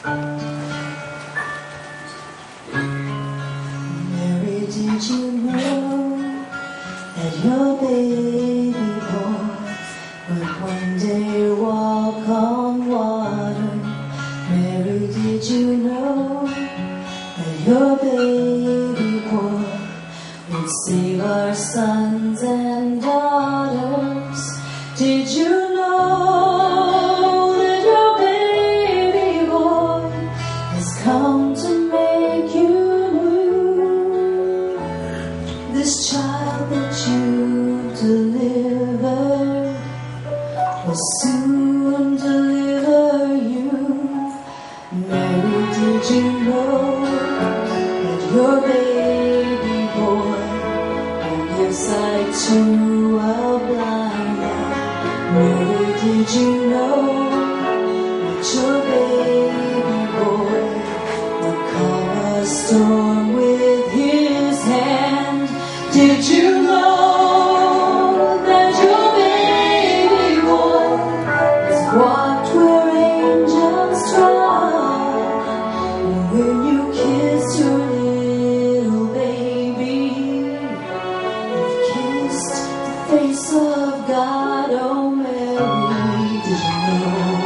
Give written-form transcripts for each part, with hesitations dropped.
Mary, did you know that your baby boy would one day walk on water? Mary, did you know that your baby boy would save our sons and daughters? Did you know that your baby boy has come to make you new? This child that you delivered will soon deliver you. Mary, did you know that your baby boy will give sight to a blind man? Mary, did you know that your baby boy will calm a storm with his hand? Did you know that your baby boy has walked where angels trod? And when you kiss your little baby, you've kissed the face of God. Oh, Mary, did you know?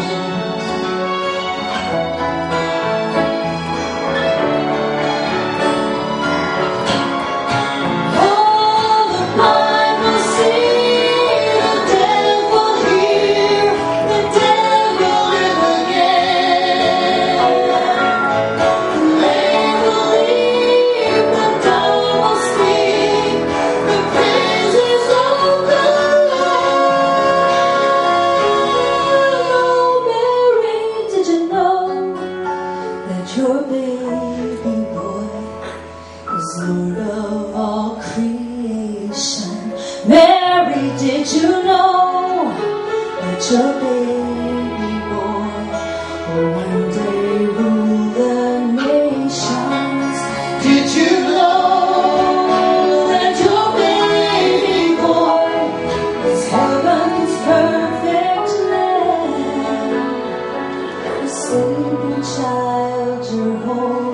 All the blind will see, the deaf will hear, the dead will live again. The lame will leap, the dumb will speak, the praises of the Lord. Mary, did you know that your baby boy is Lord of all creation? Mary, did you know that your baby boy will one day rule the nations? Did you know that your baby boy is heaven's perfect lamb? The sleeping child you're holding